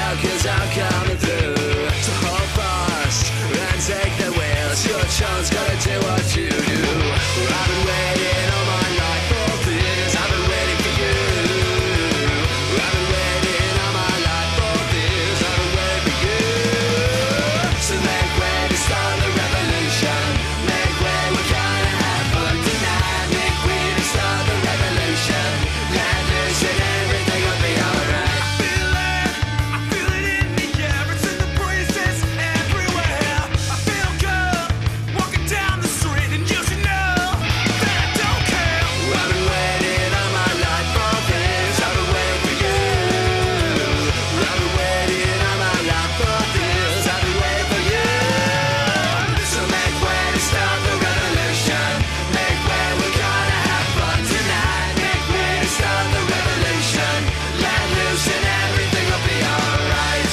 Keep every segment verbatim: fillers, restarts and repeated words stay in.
out, cause I'm coming through. So hold fast and take the wheel. It's your chance, gotta do what you do. I've been waiting all my life for this. I've been waiting for you. I've been waiting all my life for this. I've been waiting for you. So make way to start the revolution. Make way, we're gonna have fun tonight. Make way to start the revolution. Let loose and everything will be alright. I feel it, I feel it in the air. It's in the breezes everywhere. I feel good walking down the street, and you should know that I don't care. I've been waiting all my life for this. I've been waiting for you. I've been waiting all my life for this. I've been waiting for you. So make way to start the revolution. Make way, we're gonna have fun tonight. Make way to start the revolution. Let loose and everything will be alright.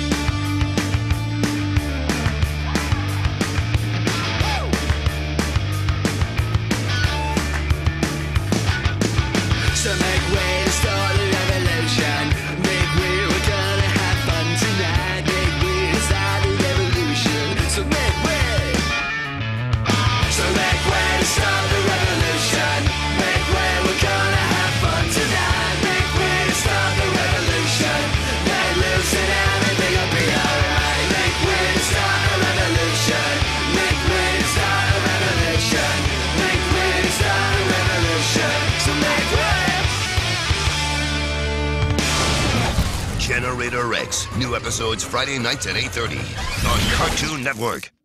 So make way to start the revolution. Make way, we're gonna have fun tonight. Make way to start the revolution. So make way. So make way to start the revolution. Make way, we're gonna have fun tonight. Make way to start the revolution. Let loose and everything will be alright. Make way to start a revolution. Make way to start a revolution. Make way to start a revolution. So make way. Generator X. New episodes Friday nights at eight thirty on Cartoon Network.